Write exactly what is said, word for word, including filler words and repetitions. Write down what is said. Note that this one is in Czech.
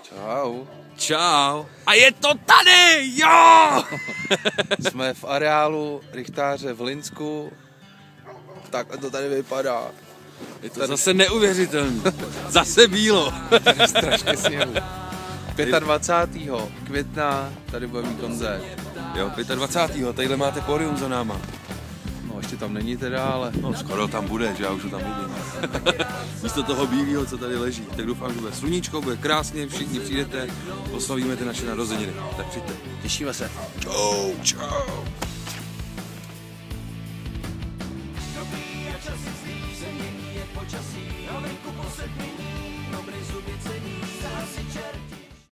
Čau. Čau. A je to tady, jo! Jsme v areálu Rychtáře v Linsku. Takhle to tady vypadá. Je to tady zase neuvěřitelný. Zase bílo. Tady strašně sněhu. dvacátého pátého května tady bude mít koncert. Jo, dvacátého pátého Tadyhle máte pódium za náma. No ještě tam není teda, ale... No skoro tam bude, že já už ho tam vidím. Místo toho bílého, co tady leží. Tak doufám, že bude sluníčko, bude krásně, všichni přijdete, oslavíme ty naše narozeniny. Tak přijďte. Těšíme se. Čau, čau. Dobrý a časy zlý, se mění je počasí, a venku posedmí, dobrý zuby cení, zase čert.